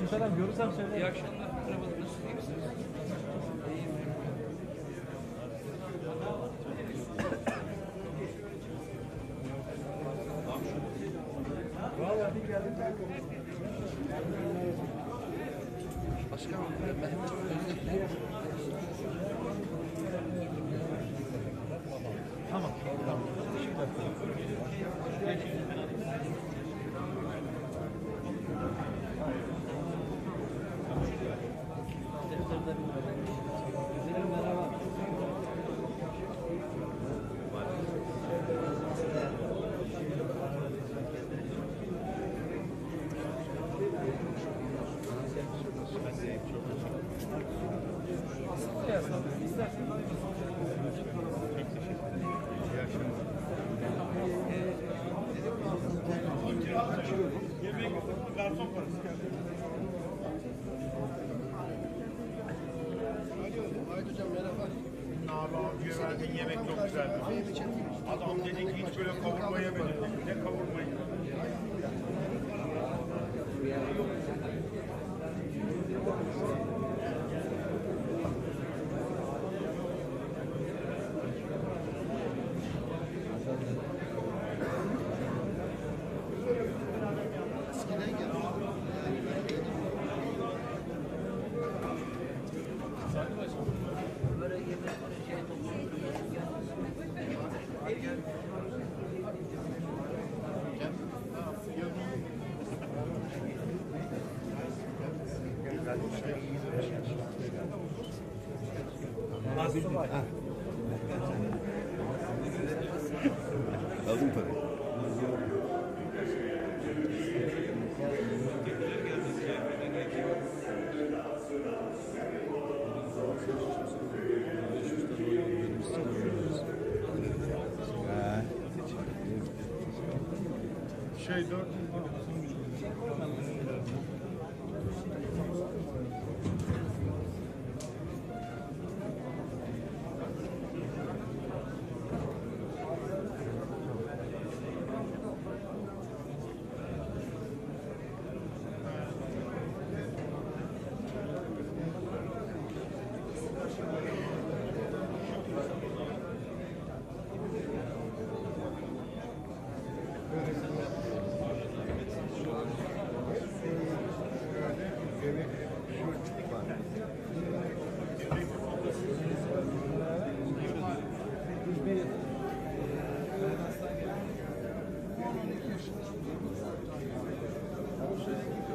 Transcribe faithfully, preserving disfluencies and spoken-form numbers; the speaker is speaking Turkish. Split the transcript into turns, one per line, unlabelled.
Aleykümselam. Görürsem söyle.
İyi akşamlar. Merhaba. Nasılsınız? İyi misiniz? İyiyim.
Valla bir geldim.
Başkanım, Mehmet Özdeş'le.
Tamam. Tamam.
Güzelim merhaba.
Yemek, garson parası geldi.
Haydi hocam merhaba.
Abi abiye verdiğin yemek çok güzeldi. Adam dedi ki hiç böyle kavurma yemedim. Ne kavurmayı?
Eskiden geldi.
Böyle yemek şey
Nasıl var?
Aldım tabii.
Şey dört.
Şey